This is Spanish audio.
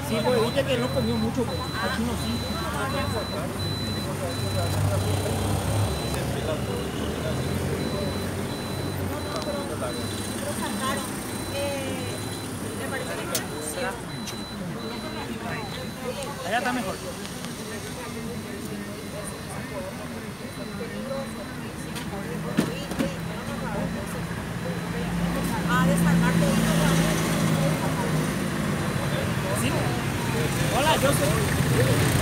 Sí, pues viste que no comió mucho, pues. Aquí no sí. Lo sacaron. ¿Le parece bien? Sí. Allá está mejor. A desarmar todo. Sí. Hola, yo soy.